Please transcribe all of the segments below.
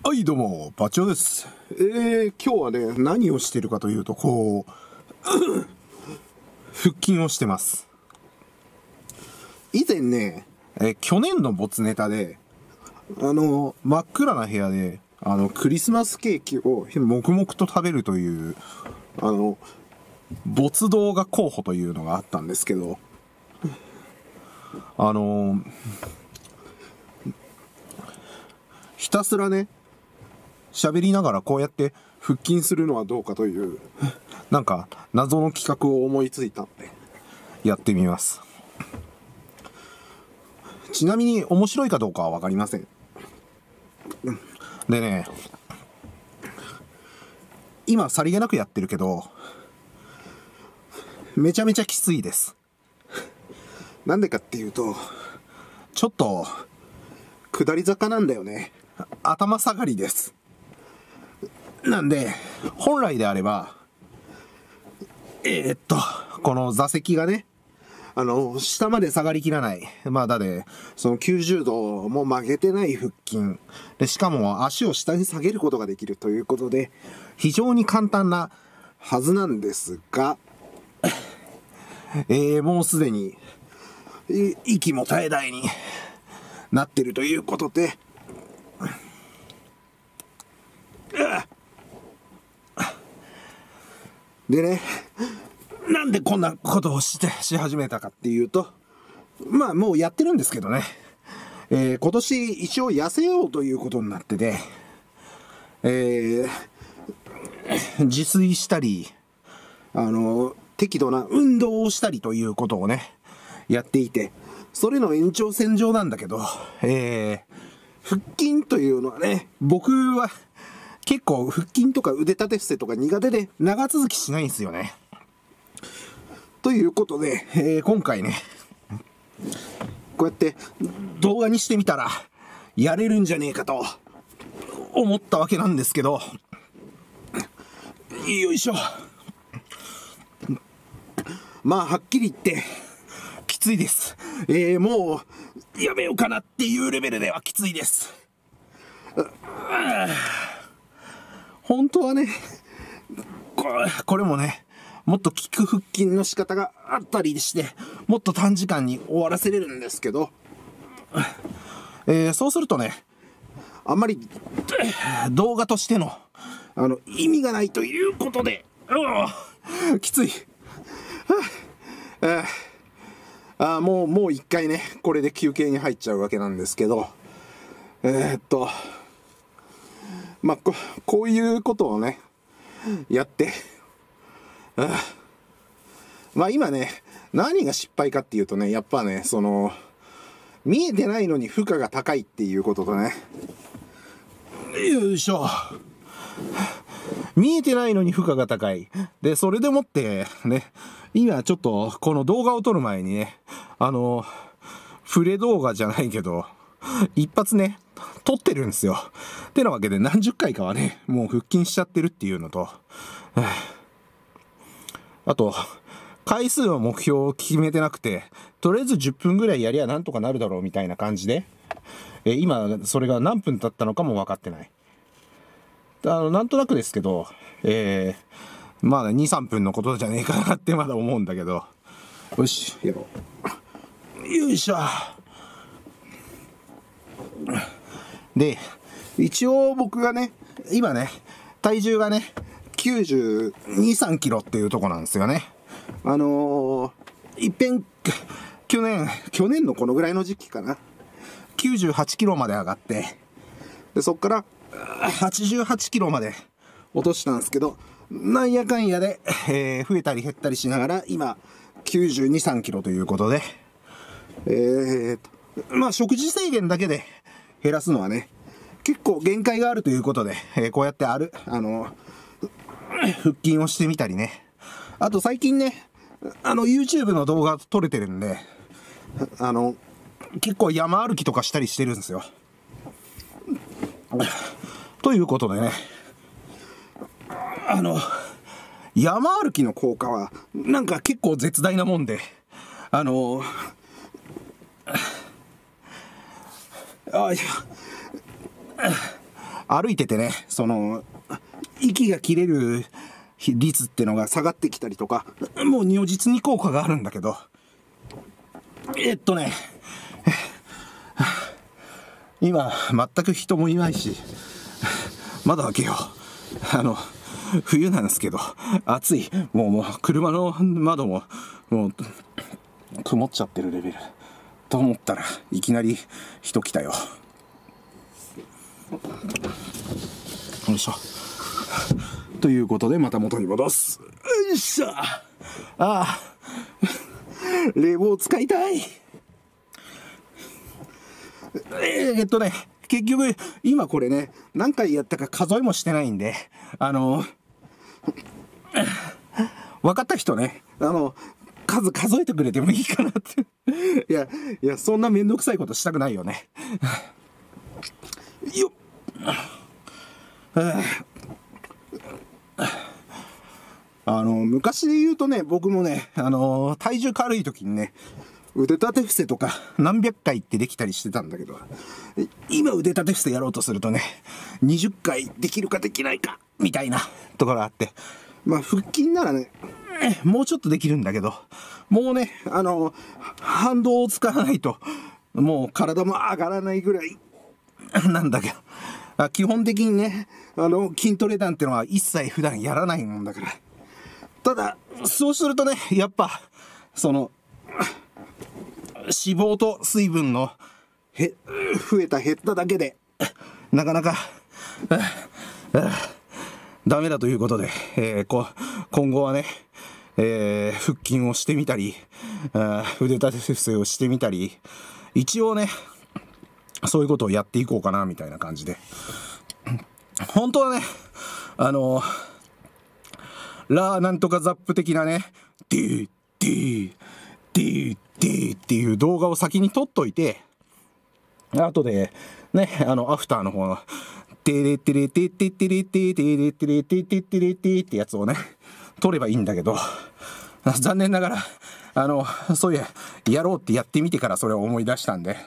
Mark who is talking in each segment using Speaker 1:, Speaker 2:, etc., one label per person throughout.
Speaker 1: はい、どうも、バチョです。今日はね、何をしてるかというと、腹筋をしてます。以前ね、去年の没ネタで、真っ暗な部屋で、クリスマスケーキを黙々と食べるという、没動画候補というのがあったんですけど、ひたすらね、喋りながらこうやって腹筋するのはどうかという、なんか謎の企画を思いついたんで、やってみます。ちなみに面白いかどうかはわかりません。でね、今さりげなくやってるけど、めちゃめちゃきついです。なんでかっていうと、ちょっと、下り坂なんだよね。頭下がりです。なんで、本来であれば、この座席がね、下まで下がりきらない。まあ、だで、その90度も曲げてない腹筋。で、しかも足を下に下げることができるということで、非常に簡単なはずなんですが、もうすでに、息も絶え絶えになってるということで、でね、なんでこんなことをし始めたかっていうと、まあもうやってるんですけどね、今年一応痩せようということになってて、自炊したり、適度な運動をしたりということをね、やっていて、それの延長線上なんだけど、腹筋というのはね、僕は結構腹筋とか腕立て伏せとか苦手で長続きしないんですよね。ということで、今回ね、こうやって動画にしてみたらやれるんじゃねえかと思ったわけなんですけど、よいしょ。まあはっきり言ってきついです。もうやめようかなっていうレベルではきついです。本当はね、これもね、もっと効く腹筋の仕方があったりして、もっと短時間に終わらせれるんですけど、そうするとね、あんまり動画としての意味がないということで、きつい。もう一回ね、これで休憩に入っちゃうわけなんですけど、まあ、こういうことをね、やって、まあ今ね、何が失敗かっていうとね、やっぱね、見えてないのに負荷が高いっていうこととね、よいしょ。見えてないのに負荷が高い。で、それでもってね、今ちょっとこの動画を撮る前にね、触れ動画じゃないけど、一発ね、撮ってるんですよ。ってなわけで何十回かはね、もう腹筋しちゃってるっていうのと、あと、回数の目標を決めてなくて、とりあえず10分ぐらいやりゃなんとかなるだろうみたいな感じで、今それが何分経ったのかも分かってない。なんとなくですけど、まあ2、3分のことじゃねえかなってまだ思うんだけど、よし、やろう。よいしょ。で、一応僕がね、今ね、体重がね、92、3キロっていうとこなんですよね。いっぺん、去年のこのぐらいの時期かな。98キロまで上がって、で、そっから88キロまで落としたんですけど、なんやかんやで、増えたり減ったりしながら、今、92、3キロということで、まあ食事制限だけで減らすのはね、結構限界があるということで、こうやって腹筋をしてみたりね。あと最近ね、YouTube の動画撮れてるんで、結構山歩きとかしたりしてるんですよ。ということでね、山歩きの効果は、なんか結構絶大なもんで、 歩いててね、息が切れる率ってのが下がってきたりとか、もう如実に効果があるんだけど、今、全く人もいないし、窓開けよう。冬なんですけど、暑い。もう、車の窓も、もう、曇っちゃってるレベル。と思ったらいきなり人来たよ。よいしょ。ということでまた元に戻す。よいしょ。冷房使いたい。結局今これね、何回やったか数えもしてないんで、分かった人ね、数えてくれてもいいかなっていや、そんなめんどくさいことしたくないよね。よっ。昔で言うとね、僕もね、体重軽い時にね、腕立て伏せとか何百回ってできたりしてたんだけど、今腕立て伏せやろうとするとね、20回できるかできないか、みたいなところがあって、まあ腹筋ならね、もうちょっとできるんだけど、もうね、反動を使わないと、もう体も上がらないぐらい、なんだけど、基本的にね、筋トレなんてのは一切普段やらないもんだから。ただ、そうするとね、やっぱ、脂肪と水分の、増えた減っただけで、なかなか、ダメだということで、今後はね、腹筋をしてみたり、腕立て伏せをしてみたり、一応ね、そういうことをやっていこうかな、みたいな感じで。本当はね、なんとかザップ的なね、デーっていう動画を先に撮っといて、後で、ね、アフターの方の、テレテレテテテレテテレテレテテテレテってやつをね、撮ればいいんだけど、残念ながら、そういや、やろうってやってみてからそれを思い出したんで、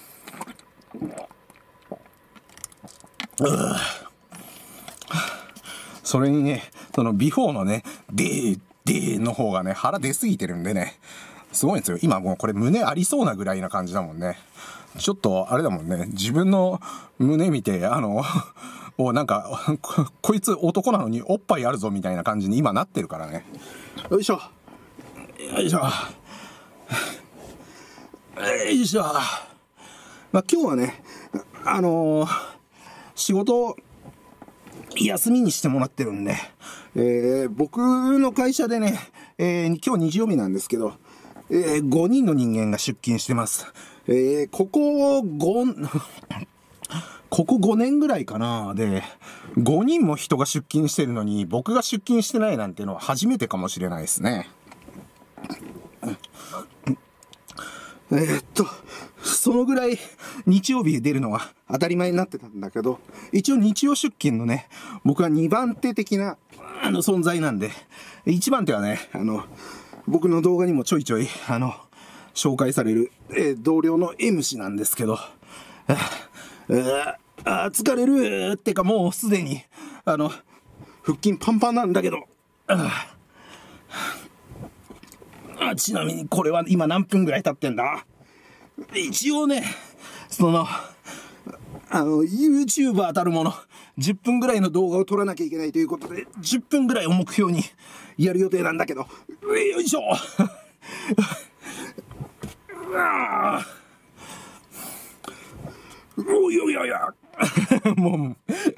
Speaker 1: それにね、ビフォーのね、デーの方がね、腹出すぎてるんでね、すごいんですよ。今もうこれ胸ありそうなぐらいな感じだもんね。ちょっと、あれだもんね、自分の胸見て、なんか、こいつ男なのにおっぱいあるぞみたいな感じに今なってるからね。よいしょ。よいしょ。よいしょ。まあ今日はね、仕事休みにしてもらってるんで、僕の会社でね、今日日曜日なんですけど、5人の人間が出勤してます。ここ5年ぐらいかな。で、5人も人が出勤してるのに、僕が出勤してないなんていうのは初めてかもしれないですね。そのぐらい日曜日出るのは当たり前になってたんだけど、一応日曜出勤のね、僕は2番手的な存在なんで、1番手はね、僕の動画にもちょいちょい紹介される、同僚の M 氏なんですけど、疲れるってかもうすでに腹筋パンパンなんだけど、ちなみにこれは今何分ぐらい経ってんだ？一応ね、YouTuber たるもの、10分ぐらいの動画を撮らなきゃいけないということで、10分ぐらいを目標にやる予定なんだけど、よいしょおいおいおいもう、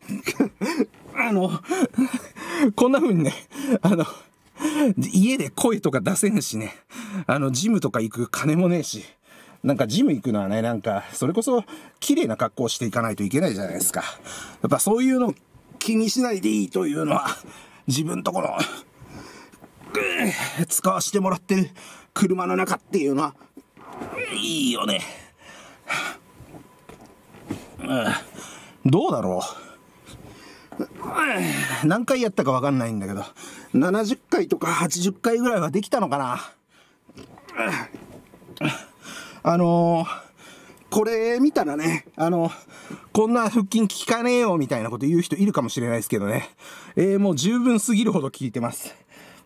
Speaker 1: こんな風にね、家で声とか出せんしね、ジムとか行く金もねえし、なんかジム行くのはね、なんか、それこそ綺麗な格好をしていかないといけないじゃないですか。やっぱそういうの気にしないでいいというのは、自分とこの、使わせてもらってる車の中っていうのは、いいよね。どうだろう。何回やったかわかんないんだけど、70回とか80回ぐらいはできたのかな。これ見たらね、 こんな腹筋効かねえよみたいなこと言う人いるかもしれないですけどね。もう十分すぎるほど効いてます。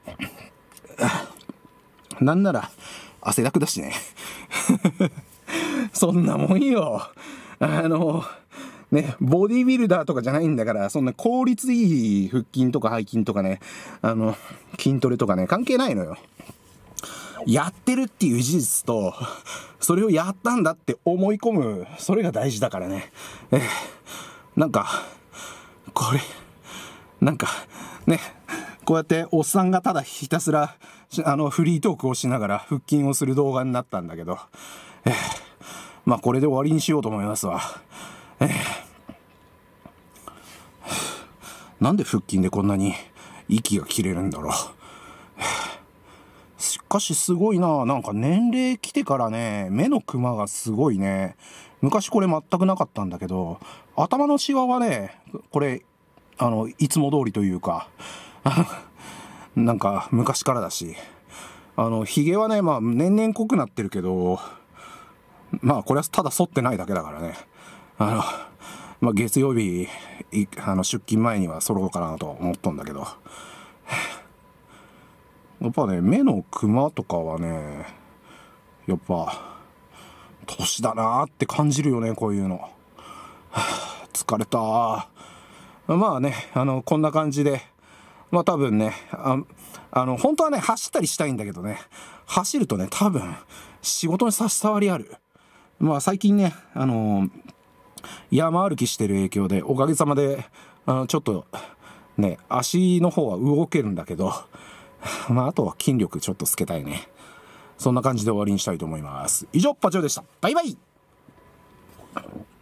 Speaker 1: なんなら、汗だくだしね。そんなもんよ。ね、ボディビルダーとかじゃないんだから、そんな効率いい腹筋とか背筋とかね、筋トレとかね、関係ないのよ。やってるっていう事実と、それをやったんだって思い込む、それが大事だからね。なんか、これ、なんか、ね、こうやっておっさんがただひたすら、フリートークをしながら腹筋をする動画になったんだけど、まあこれで終わりにしようと思いますわ。なんで腹筋でこんなに息が切れるんだろう。しかしすごいな。なんか年齢来てからね、目のクマがすごいね。昔これ全くなかったんだけど、頭のシワはね、これ、いつも通りというか、なんか昔からだし、髭はね、まあ年々濃くなってるけど、まあこれはただ剃ってないだけだからね。まあ月曜日、出勤前には剃ろうかなと思ったんだけど、やっぱね、目のクマとかはね、やっぱ、年だなーって感じるよね、こういうの。疲れたー。まあね、こんな感じで、まあ多分ね、本当はね、走ったりしたいんだけどね、走るとね、多分、仕事に差し障りある。まあ最近ね、山歩きしてる影響で、おかげさまで、ちょっと、ね、足の方は動けるんだけど、まああとは筋力ちょっとつけたいね。そんな感じで終わりにしたいと思います。以上、パチョでした。バイバイ。